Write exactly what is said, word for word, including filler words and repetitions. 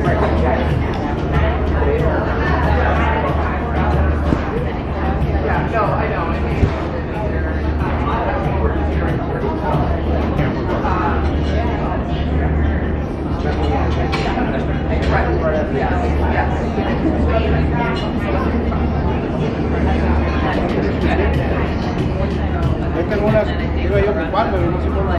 Esta es una, iba yo ocupando, no sé por qué.